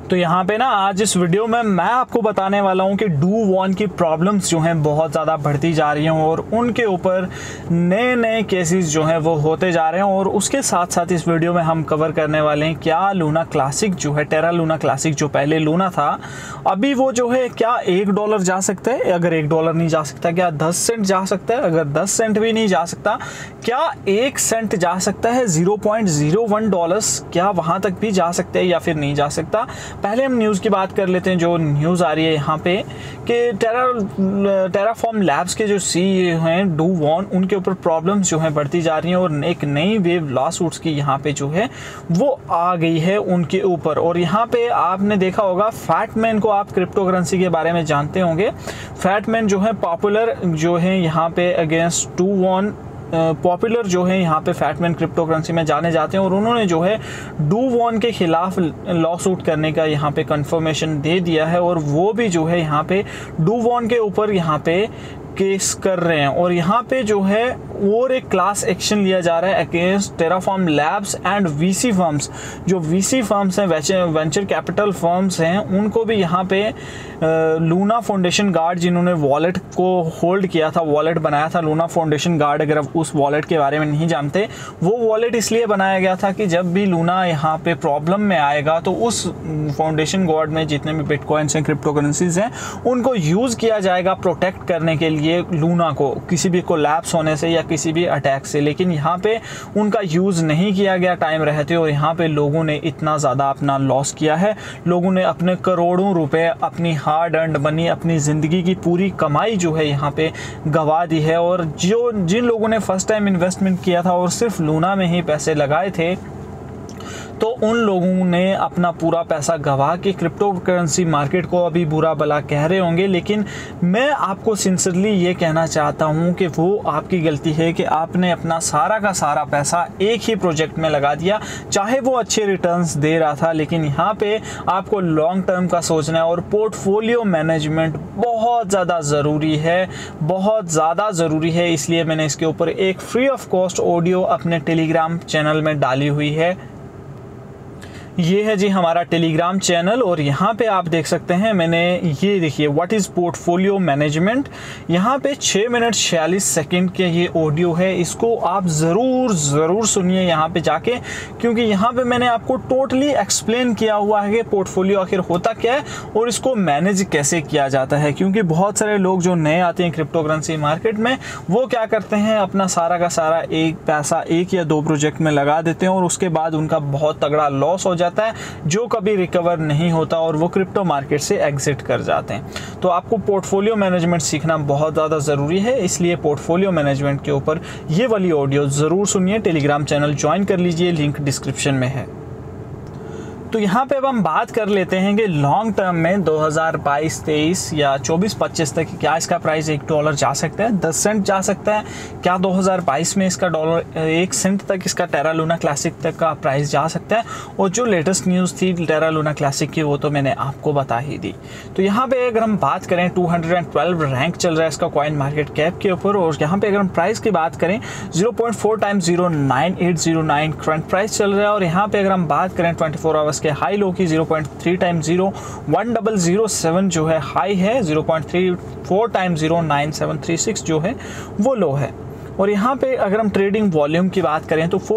तो यहाँ पे ना आज इस वीडियो में मैं आपको बताने वाला हूँ कि डू वॉन की प्रॉब्लम्स जो हैं बहुत ज़्यादा बढ़ती जा रही हैं और उनके ऊपर नए नए केसेस जो हैं वो होते जा रहे हैं। और उसके साथ साथ इस वीडियो में हम कवर करने वाले हैं क्या लूना क्लासिक जो है, टेरा लूना क्लासिक जो पहले लूना था, अभी वो जो है क्या $1 जा सकता है? अगर $1 नहीं जा सकता क्या 10 सेंट जा सकता है? अगर 10 सेंट भी नहीं जा सकता क्या 1 सेंट जा सकता है? $0.01 क्या वहाँ तक भी जा सकते हैं या फिर नहीं जा सकता? पहले हम न्यूज़ की बात कर लेते हैं। जो न्यूज़ आ रही है यहाँ पे कि टेराफॉर्म लैब्स के जो CEO हैं डू वॉन, उनके ऊपर प्रॉब्लम्स जो हैं बढ़ती जा रही हैं और एक नई वेव लॉसूट्स की यहाँ पे जो है वो आ गई है उनके ऊपर। और यहाँ पे आपने देखा होगा फैटमैन को, आप क्रिप्टो करेंसी के बारे में जानते होंगे। फैटमैन जो है पॉपुलर जो है यहाँ पे अगेंस्ट डू वॉन, पॉपुलर जो है यहाँ पे फैटमैन क्रिप्टो करेंसी में जाने जाते हैं और उन्होंने जो है डू वॉन के खिलाफ लॉ सूट करने का यहाँ पे कंफर्मेशन दे दिया है और वो भी जो है यहाँ पे डू वॉन के ऊपर यहाँ पे केस कर रहे हैं। और यहाँ पे जो है और एक क्लास एक्शन लिया जा रहा है against Terraform Labs and VC firms. जो VC फर्म्स हैं, वेंचर कैपिटल फर्म्स हैं, उनको भी यहाँ पे लूना फाउंडेशन गार्ड, जिन्होंने वॉलेट को होल्ड किया था, वॉलेट बनाया था लूना फाउंडेशन गार्ड। अगर आप उस वॉलेट के बारे में नहीं जानते, वो वॉलेट इसलिए बनाया गया था कि जब भी लूना यहाँ पे प्रॉब्लम में आएगा तो उस फाउंडेशन गार्ड में जितने भी बिटकॉइंस हैं, क्रिप्टो करेंसीज हैं, उनको यूज़ किया जाएगा प्रोटेक्ट करने के लिए लूना को किसी भी कोलैप्स होने से या किसी भी अटैक से। लेकिन यहाँ पे उनका यूज़ नहीं किया गया टाइम रहते और यहाँ पे लोगों ने इतना ज़्यादा अपना लॉस किया है। लोगों ने अपने करोड़ों रुपए, अपनी हार्ड अर्न्ड मनी, अपनी ज़िंदगी की पूरी कमाई जो है यहाँ पे गंवा दी है। और जिन लोगों ने फर्स्ट टाइम इन्वेस्टमेंट किया था और सिर्फ लूना में ही पैसे लगाए थे, तो उन लोगों ने अपना पूरा पैसा गंवा के क्रिप्टो करेंसी मार्केट को अभी बुरा भला कह रहे होंगे। लेकिन मैं आपको सिंसियरली ये कहना चाहता हूँ कि वो आपकी गलती है कि आपने अपना सारा का सारा पैसा एक ही प्रोजेक्ट में लगा दिया, चाहे वो अच्छे रिटर्न्स दे रहा था। लेकिन यहाँ पे आपको लॉन्ग टर्म का सोचना है और पोर्टफोलियो मैनेजमेंट बहुत ज़्यादा ज़रूरी है, बहुत ज़्यादा ज़रूरी है। इसलिए मैंने इसके ऊपर एक फ्री ऑफ कॉस्ट ऑडियो अपने टेलीग्राम चैनल में डाली हुई है। ये है जी हमारा टेलीग्राम चैनल और यहाँ पे आप देख सकते हैं, मैंने ये देखिए व्हाट इज़ पोर्टफोलियो मैनेजमेंट, यहाँ पे 6 मिनट 46 सेकंड के ये ऑडियो है। इसको आप ज़रूर सुनिए यहाँ पे जाके, क्योंकि यहाँ पे मैंने आपको टोटली एक्सप्लेन किया हुआ है कि पोर्टफोलियो आखिर होता क्या है और इसको मैनेज कैसे किया जाता है। क्योंकि बहुत सारे लोग जो नए आते हैं क्रिप्टो करेंसी मार्केट में, वो क्या करते हैं, अपना सारा का सारा पैसा 1 या 2 प्रोजेक्ट में लगा देते हैं और उसके बाद उनका बहुत तगड़ा लॉस हो जाता है जो कभी रिकवर नहीं होता और वो क्रिप्टो मार्केट से एग्जिट कर जाते हैं। तो आपको पोर्टफोलियो मैनेजमेंट सीखना बहुत ज़्यादा ज़रूरी है, इसलिए पोर्टफोलियो मैनेजमेंट के ऊपर ये वाली ऑडियो ज़रूर सुनिए। टेलीग्राम चैनल ज्वाइन कर लीजिए, लिंक डिस्क्रिप्शन में है। तो यहाँ पे अब हम बात कर लेते हैं कि लॉन्ग टर्म में 2022-23 या 24-25 तक क्या इसका प्राइस $1 जा सकता है, 10 सेंट जा सकता है क्या? 2022 में इसका $1 सेंट तक इसका टेरा लूना क्लासिक तक का प्राइस जा सकता है। और जो लेटेस्ट न्यूज़ थी टेरा लूना क्लासिक की, वो तो मैंने आपको बता ही दी। तो यहाँ पे अगर हम बात करें 212 रैंक चल रहा है इसका कॉइन मार्केट कैप के ऊपर। और यहाँ पे अगर हम प्राइस की बात करें 0.4 टाइम्स 09809 करंट प्राइस चल रहा है। और यहाँ पे अगर हम बात करें 24 आवर्स के हाई लो की 0.3 टाइम्स 01007 जो है हाई है, 0.34 टाइम्स 09736 जो है वो लो है। और यहाँ पे अगर हम ट्रेडिंग वॉल्यूम की बात करें तो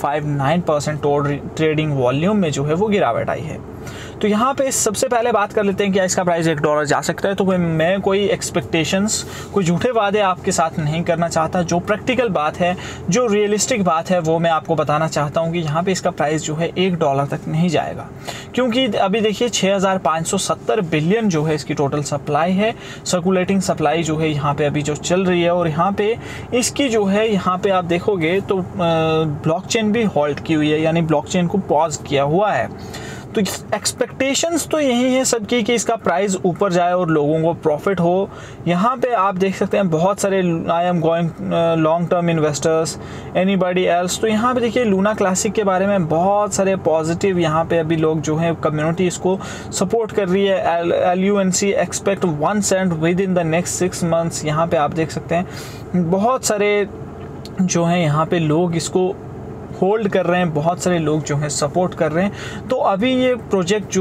4.59% ट्रेडिंग वॉल्यूम में जो है वो गिरावट आई है। तो यहाँ पे सबसे पहले बात कर लेते हैं कि इसका प्राइस $1 जा सकता है। तो मैं कोई एक्सपेक्टेशंस, कोई झूठे वादे आपके साथ नहीं करना चाहता। जो प्रैक्टिकल बात है, जो रियलिस्टिक बात है, वो मैं आपको बताना चाहता हूँ कि यहाँ पे इसका प्राइस जो है $1 तक नहीं जाएगा। क्योंकि अभी देखिए 6570 बिलियन जो है इसकी टोटल सप्लाई है, सर्कुलेटिंग सप्लाई जो है यहाँ पे अभी जो चल रही है। और यहाँ पे इसकी जो है, यहाँ पे आप देखोगे तो ब्लॉकचेन भी हॉल्ट की हुई है, यानी ब्लॉकचेन को पॉज किया हुआ है। तो एक्सपेक्टेशंस तो यही है सबकी कि इसका प्राइस ऊपर जाए और लोगों को प्रॉफिट हो। यहाँ पे आप देख सकते हैं बहुत सारे I am going long term investors, anybody else. तो यहाँ पे देखिए लूना क्लासिक के बारे में बहुत सारे पॉजिटिव यहाँ पे अभी लोग जो हैं, कम्युनिटी इसको सपोर्ट कर रही है। LUNC expect 1 cent within the next 6 months. यहाँ पे आप देख सकते हैं बहुत सारे जो हैं यहाँ पे लोग इसको होल्ड कर रहे हैं, बहुत सारे लोग जो हैं सपोर्ट कर रहे हैं। तो अभी ये प्रोजेक्ट जो है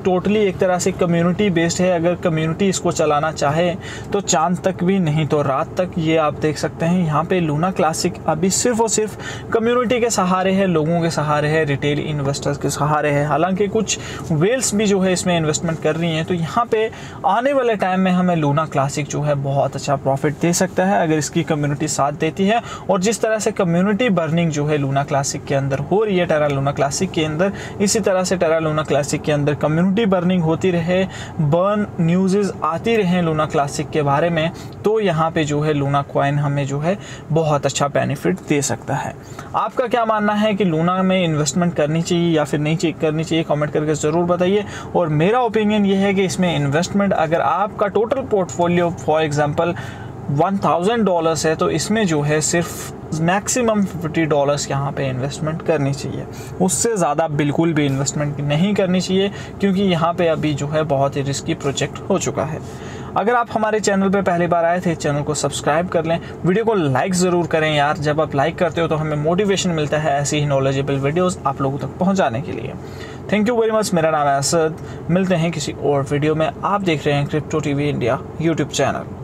टोटली एक तरह से कम्युनिटी बेस्ड है। अगर कम्युनिटी इसको चलाना चाहे तो चांद तक भी, नहीं तो रात तक। ये आप देख सकते हैं यहाँ पे लूना क्लासिक अभी सिर्फ और सिर्फ कम्युनिटी के सहारे है, लोगों के सहारे है, रिटेल इन्वेस्टर्स के सहारे है। हालांकि कुछ वेल्स भी जो है इसमें इन्वेस्टमेंट कर रही हैं। तो यहाँ पे आने वाले टाइम में हमें लूना क्लासिक जो है बहुत अच्छा प्रॉफिट दे सकता है अगर इसकी कम्युनिटी साथ देती है। और जिस तरह से कम्युनिटी बर्निंग जो है लूना क्लासिक के अंदर हो रही है, टेरा लूना क्लासिक के अंदर, इसी तरह से टेरा लूना क्लासिक के अंदर कम्युनिटी बर्निंग होती रहे, बर्न न्यूज़ आती रहे लूना क्लासिक के बारे में, तो यहाँ पे जो है लूना कॉइन हमें जो है बहुत अच्छा बेनिफिट दे सकता है। आपका क्या मानना है कि लूना में इन्वेस्टमेंट करनी चाहिए या फिर नहीं करनी चाहिए, कमेंट करके ज़रूर बताइए। और मेरा ओपिनियन ये है कि इसमें इन्वेस्टमेंट, अगर आपका टोटल पोर्टफोलियो फॉर एग्जांपल $1000 है तो इसमें जो है सिर्फ मैक्सिमम $50 यहाँ पे इन्वेस्टमेंट करनी चाहिए। उससे ज़्यादा बिल्कुल भी इन्वेस्टमेंट नहीं करनी चाहिए, क्योंकि यहाँ पे अभी जो है बहुत ही रिस्की प्रोजेक्ट हो चुका है। अगर आप हमारे चैनल पे पहली बार आए थे, चैनल को सब्सक्राइब कर लें, वीडियो को लाइक ज़रूर करें यार। जब आप लाइक करते हो तो हमें मोटिवेशन मिलता है ऐसी ही नॉलेजेबल वीडियोस आप लोगों तक पहुंचाने के लिए। Thank you very much. मेरा नाम है असद। मिलते हैं किसी और वीडियो में। आप देख रहे हैं crypto TV India YouTube channel.